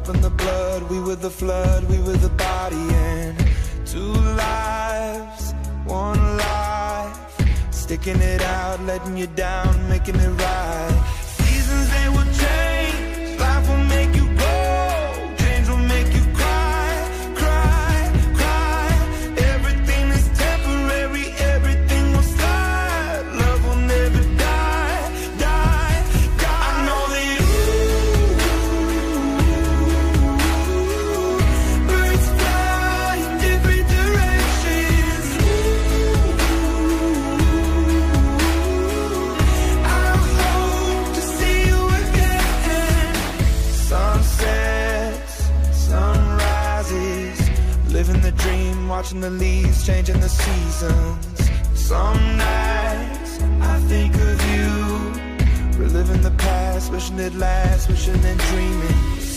open the blood, we were the flood, we were the body, and two lives, one life, sticking it out, letting you down, making it right. Seasons, they will change, life will make you go, change will make you cry, cry, cry. Everything is temporary, everything will slide, love will never die, die, die. I know that birds fly in different directions. I hope to see you again. Sunsets, sunrises, living the dream, watching the leaves, changing the seasons. Some nights I think of you, reliving the past, wishing it lasts, wishing and dreaming.